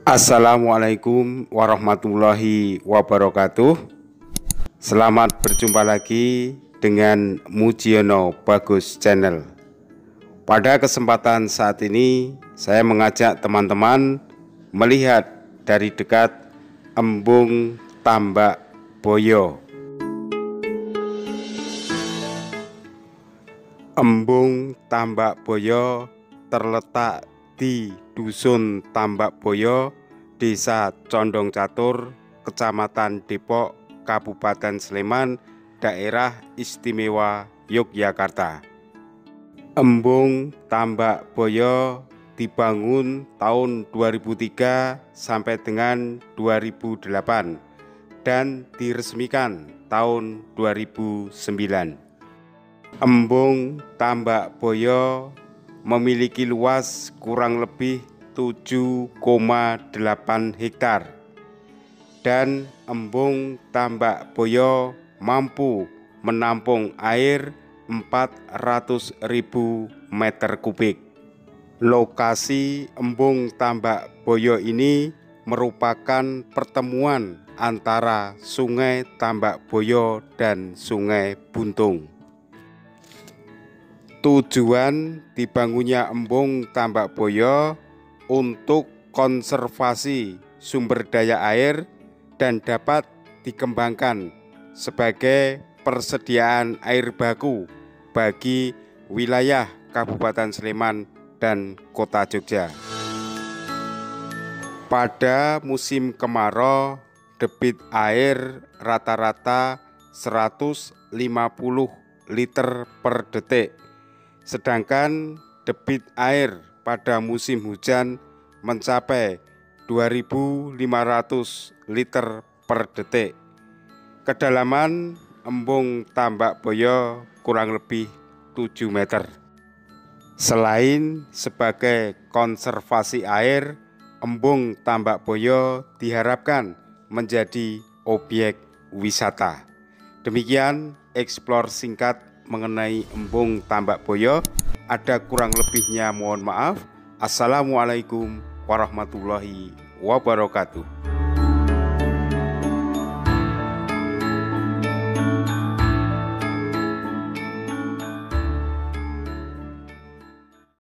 Assalamualaikum warahmatullahi wabarakatuh. Selamat berjumpa lagi dengan Mujiono Bagus Channel. Pada kesempatan saat ini saya mengajak teman-teman melihat dari dekat Embung Tambak Boyo. Embung Tambak Boyo terletak di Dusun Tambak Boyo, Desa Condong Catur, Kecamatan Depok, Kabupaten Sleman, Daerah Istimewa Yogyakarta. Embung Tambak Boyo dibangun tahun 2003 sampai dengan 2008 dan diresmikan tahun 2009. Embung Tambak Boyo memiliki luas kurang lebih 7,8 hektar dan Embung Tambak Boyo mampu menampung air 400.000 meter kubik. Lokasi Embung Tambak Boyo ini merupakan pertemuan antara Sungai Tambak Boyo dan Sungai Buntung. Tujuan dibangunnya Embung Tambak Boyo untuk konservasi sumber daya air dan dapat dikembangkan sebagai persediaan air baku bagi wilayah Kabupaten Sleman dan Kota Jogja. Pada musim kemarau, debit air rata-rata 150 liter per detik. Sedangkan debit air pada musim hujan mencapai 2.500 liter per detik. Kedalaman Embung Tambak Boyo kurang lebih 7 meter. Selain sebagai konservasi air, Embung Tambak Boyo diharapkan menjadi objek wisata. Demikian eksplor singkat mengenai Embung Tambak Boyo. Ada kurang lebihnya mohon maaf. Assalamualaikum warahmatullahi wabarakatuh.